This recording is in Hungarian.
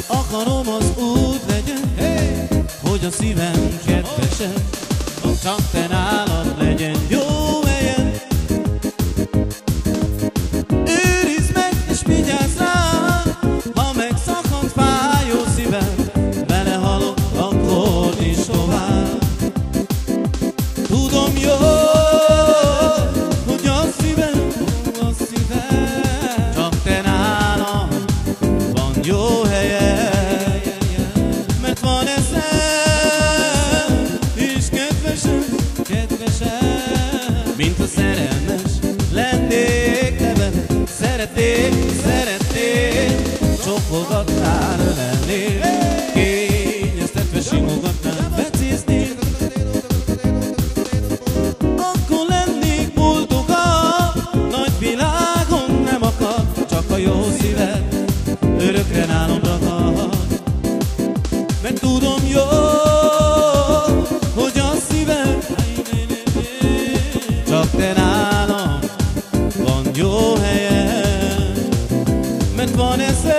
Akarom az úgy legyen, hogy a szívem kedvesen, csak te nálad legyen jó helyen. Őrizd meg és vigyázz rám, ha megszakad fájó szívem, belehalok akkor is tovább. Tudom jó, hogy a szívem, csak te nálam van jó helyen, mert van eszem és kedvesem, mint a szerelmes lennék te veled. Szeretnék, csókolgatnál, ölelnél, kényeztetve simogatnál, becéznél. Akkor lennék boldogabb, nagy világon nem akar, csak a jó szíved örökre nálam ragad. Mert tudom jó, hogy a szívem, csak te nálam van jó helyen, mert van eszem